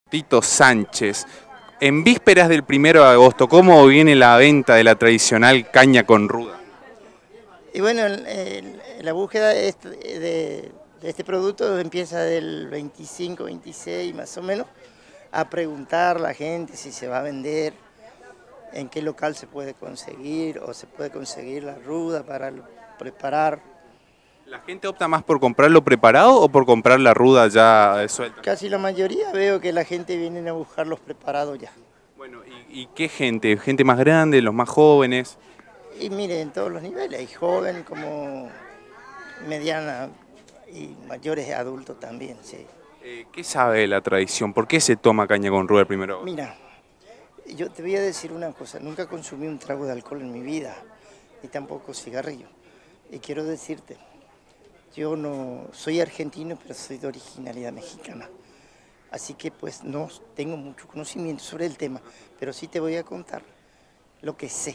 Tito Sánchez. En vísperas del 1 de agosto, ¿cómo viene la venta de la tradicional caña con ruda? Y bueno, la búsqueda de este producto empieza del 25, 26 más o menos, a preguntar a la gente si se va a vender, en qué local se puede conseguir o se puede conseguir la ruda para preparar. ¿La gente opta más por comprarlo preparado o por comprar la ruda ya suelta? Casi la mayoría veo que la gente viene a buscar los preparados ya. Bueno, ¿y qué gente? ¿Gente más grande, los más jóvenes? Y mire, en todos los niveles, hay joven como mediana y mayores adultos también, sí. ¿Qué sabe de la tradición? ¿Por qué se toma caña con ruda el 1 de agosto? Mira, yo te voy a decir una cosa, nunca consumí un trago de alcohol en mi vida, ni tampoco cigarrillo. Y quiero decirte, yo no soy argentino, pero soy de originalidad mexicana. Así que pues no tengo mucho conocimiento sobre el tema, pero sí te voy a contar lo que sé.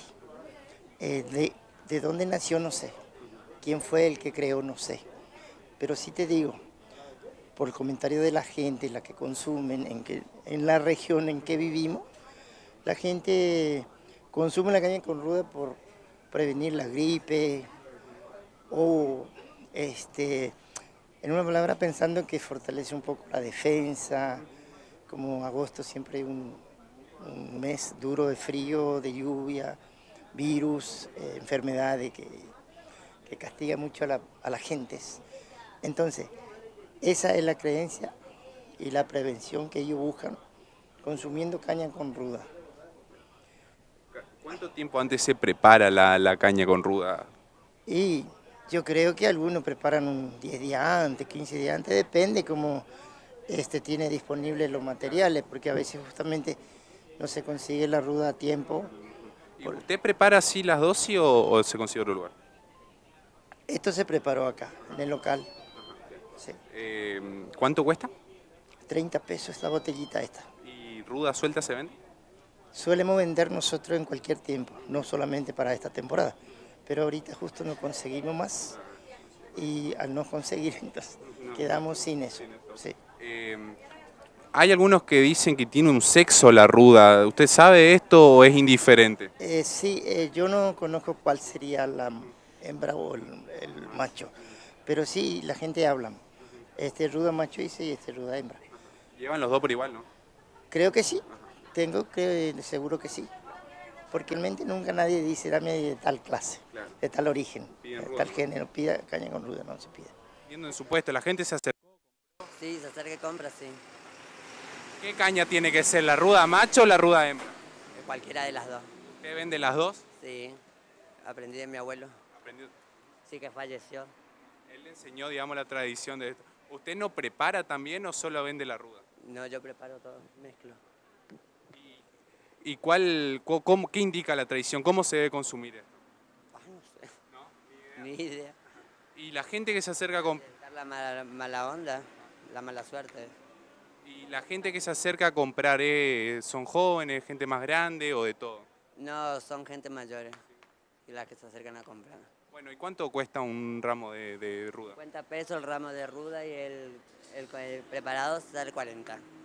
De dónde nació no sé, quién fue el que creó no sé, pero sí te digo, por el comentario de la gente, la que consumen, en la región en que vivimos, la gente consume la caña con ruda por prevenir la gripe o, en una palabra, pensando que fortalece un poco la defensa. Como agosto siempre hay un mes duro de frío, de lluvia, virus, enfermedades que castiga mucho a las gentes. Entonces, esa es la creencia y la prevención que ellos buscan consumiendo caña con ruda. ¿Cuánto tiempo antes se prepara la caña con ruda? Y yo creo que algunos preparan un 10 días antes, 15 días antes, depende cómo tiene disponibles los materiales, porque a veces justamente no se consigue la ruda a tiempo. ¿Y usted prepara así las dosis o se consigue otro lugar? Esto se preparó acá, en el local. Sí. ¿Cuánto cuesta? 30 pesos la botellita esta. ¿Y ruda suelta se vende? Solemos vender nosotros en cualquier tiempo, no solamente para esta temporada, pero ahorita justo no conseguimos más y al no conseguir entonces quedamos sin eso. Sí. Hay algunos que dicen que tiene un sexo la ruda. ¿Usted sabe esto o es indiferente? Sí, yo no conozco cuál sería la hembra o el macho, pero sí la gente habla. Este ruda macho dice y este ruda hembra. Llevan los dos por igual, ¿no? Creo que sí, tengo que seguro que sí, porque en mente nunca nadie dice dame de tal clase, Claro. de tal origen, Piden de ruda, tal ¿no? género, pida caña con ruda, no se pide. Viendo en su puesto, la gente se acerca. Sí, se acerca y compra, sí. ¿Qué caña tiene que ser, la ruda macho o la ruda hembra? Cualquiera de las dos. ¿Usted vende las dos? Sí, aprendí de mi abuelo. Aprendió. Sí que falleció. Él le enseñó, digamos, la tradición de esto. ¿Usted no prepara también o solo vende la ruda? No, yo preparo todo, mezclo. ¿Y qué indica la tradición? ¿Cómo se debe consumir esto? No sé, ¿No? ni idea. ¿Y la gente que se acerca con... Intentar la mala onda, la mala suerte. ¿Y la gente que se acerca a comprar, son jóvenes, gente más grande o de todo? No, son gente mayores y las que se acercan a comprar. Bueno, ¿y cuánto cuesta un ramo de ruda? 50 pesos el ramo de ruda y el preparado sale 40.